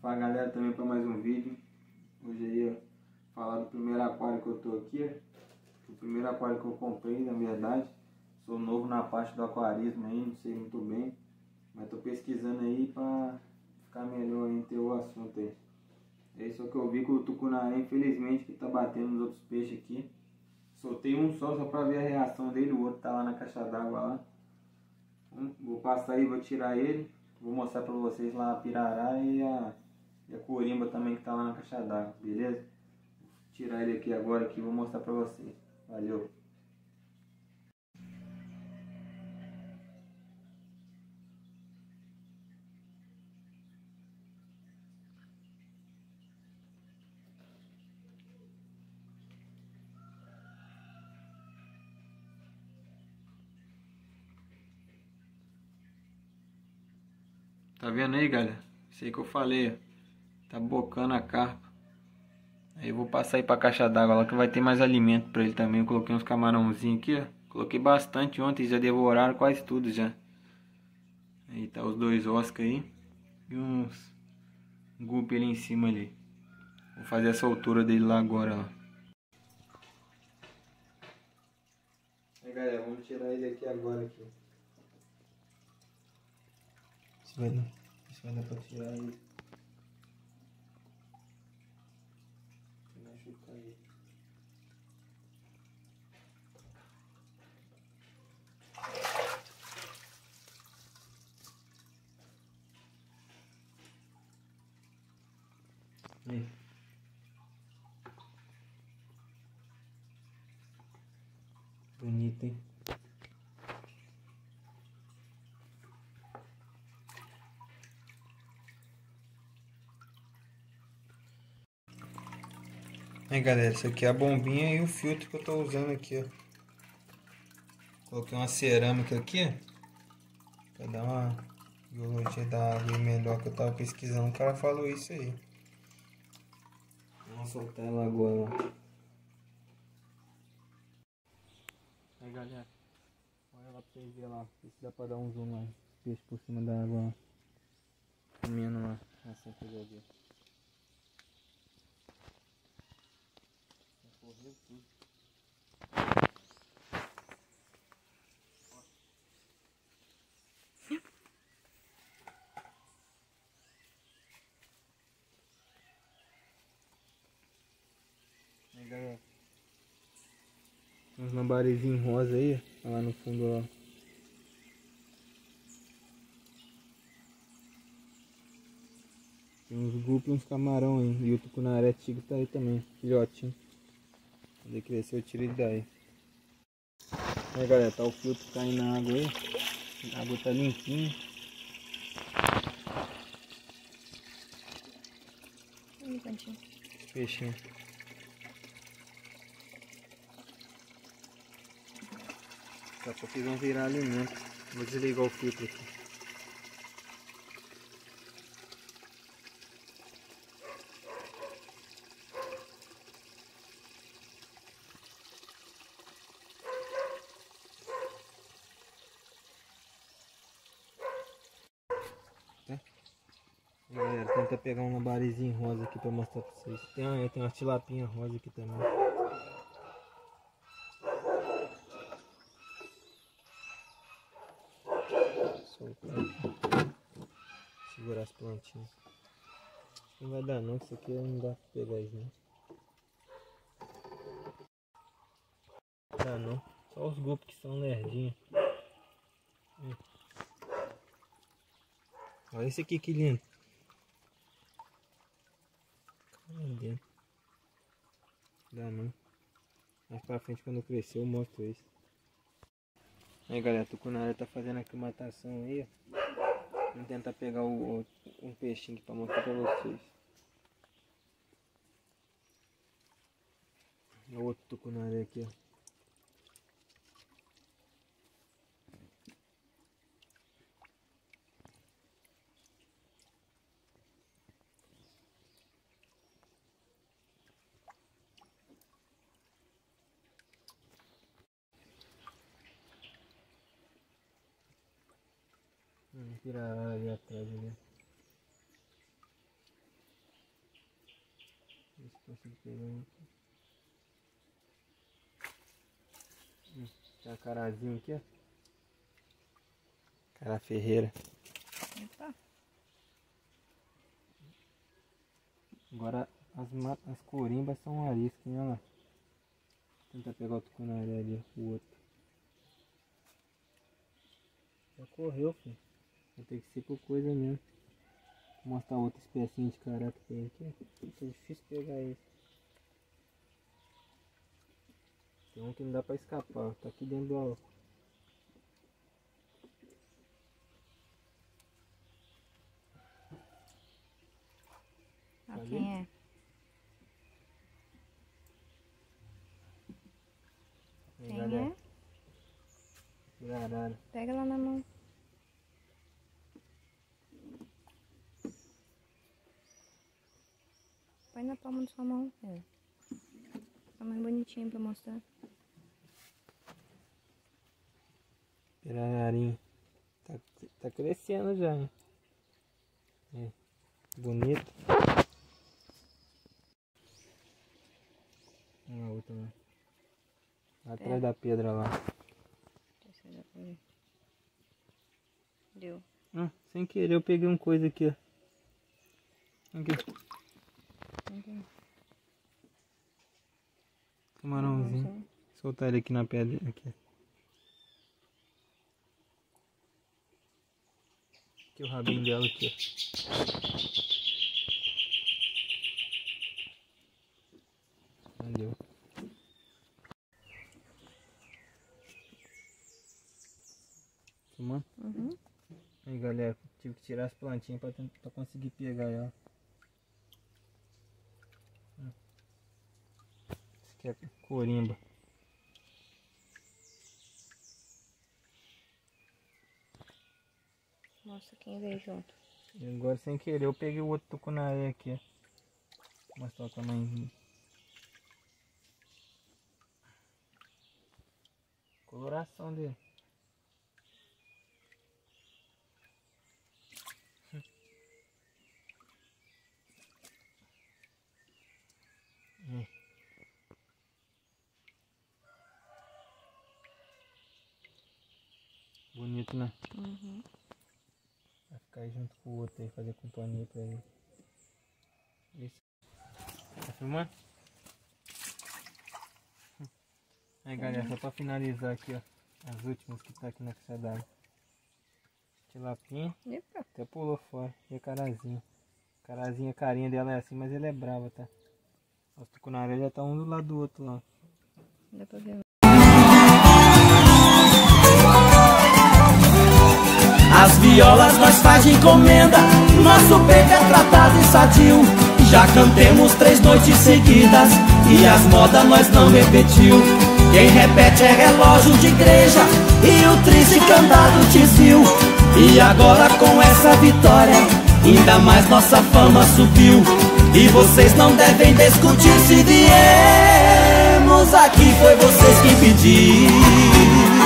Fala galera, também para mais um vídeo. Hoje aí eu falar do primeiro aquário que eu tô aqui. O primeiro aquário que eu comprei, na verdade. Sou novo na parte do aquarismo aí, não sei muito bem. Mas tô pesquisando aí para ficar melhor em ter o assunto aí. É isso que eu vi que o tucunaré, infelizmente, que tá batendo nos outros peixes aqui. Soltei um só para ver a reação dele, o outro tá lá na caixa d'água lá. Vou passar aí, vou tirar ele. Vou mostrar para vocês lá a pirará e a corimba também que tá lá na caixa d'água, beleza? Vou tirar ele aqui agora e vou mostrar para vocês. Valeu! Tá vendo aí, galera? Isso aí que eu falei, ó. Tá bocando a carpa. Aí eu vou passar aí pra caixa d'água lá que vai ter mais alimento pra ele também. Eu coloquei uns camarãozinhos aqui, ó. Coloquei bastante ontem, já devoraram quase tudo já. Aí tá os dois oscas aí. E uns gupe ali em cima ali. Vou fazer essa altura dele lá agora, ó. Aí galera, vamos tirar ele aqui agora aqui. Se vai dar pra tirar ele. Machucar ele. Aí. Bonito, hein? Aí galera, isso aqui é a bombinha e o filtro que eu tô usando aqui, ó. Coloquei uma cerâmica aqui, ó, pra dar uma biologia da água melhor que eu tava pesquisando. O cara falou isso aí. Vamos soltar ela agora, ó. Aí galera, olha lá pra vocês verem lá, se dá pra dar um zoom lá. Peixe por cima da água, ó. Comendo lá, assim que eu vi. Correu tudo. Aí galera, tem uns lambarezinhos rosa aí, ó, lá no fundo, ó. Tem uns gupos e uns camarão aí. E o tucunaré tigre tá aí também, filhotinho. Quando ele crescer eu tiro ele daí. Aí galera, tá o filtro caindo na água aí. A água tá limpinha. Peixinho. Daqui a pouco eles vão virar alimento. Vou desligar o filtro aqui. Tá? Galera, tenta pegar um lambarezinho rosa aqui pra mostrar pra vocês. Tem uma tilapinha rosa aqui também. Soltar aqui. Segurar as plantinhas. Não vai dar não, isso aqui não dá pra pegar isso não. Não dá não. Só os grupos que são lerdinhos. Olha esse aqui que lindo. Dentro. Dá não. Mais pra frente quando eu crescer eu mostro isso. Aí galera, a tucunaré tá fazendo a aclimatação aí, ó. Vamos tentar pegar um peixinho aqui pra mostrar pra vocês. É o outro tucunaré aqui, ó. Pirarara ali atrás ali. consigo pegar um aqui. Tem a carazinho aqui, ó. Cara Ferreira. Epa. Agora as corimbas são ariscas, né? Olha lá. Vou tentar pegar o tucunaré ali, o outro. Já correu, filho. Vai ter que ser por coisa mesmo. Vou mostrar outra espécie de cará que tem aqui. É difícil pegar esse. Tem um que não dá pra escapar, ó. Tá aqui dentro do álcool. Quem é? Quem é? Arara. Pega lá na mão. Põe na palma da sua mão. É. Tá mais bonitinho pra mostrar. Pirararinho. Tá crescendo já, hein? É. Bonito. Uma outra lá. Atrás da pedra lá. Deu. Sem querer eu peguei uma coisa aqui, ó. Aqui. Camarãozinho. Soltar ele aqui na pedra. Aqui. Aqui o rabinho dela aqui. Não deu. Mano. Uhum. Aí galera, tive que tirar as plantinhas pra conseguir pegar ela. Isso aqui é corimba. Mostra quem veio junto. E agora sem querer eu peguei o outro tucunaré aqui, ó. Vou mostrar o tamanhozinho. Coloração dele. Bonito, né? Uhum. Vai ficar aí junto com o outro aí, fazer companhia pra ele. Isso. Tá filmando? Aí galera, só pra finalizar aqui, ó. As últimas que tá aqui na caixa d'água. Tilapinha. Epa. Até pulou fora. E a carazinha. Carazinha, a carinha dela é assim, mas ele é brava, tá? Os tucunaré já tá um do lado do outro lá. Dá pra ver. As violas nós faz de encomenda, nosso peito é tratado e sadio. Já cantemos 3 noites seguidas e as modas nós não repetiu. Quem repete é relógio de igreja e o triste cantado tizil. E agora com essa vitória, ainda mais nossa fama subiu. E vocês não devem discutir se viemos aqui, foi vocês que pediram.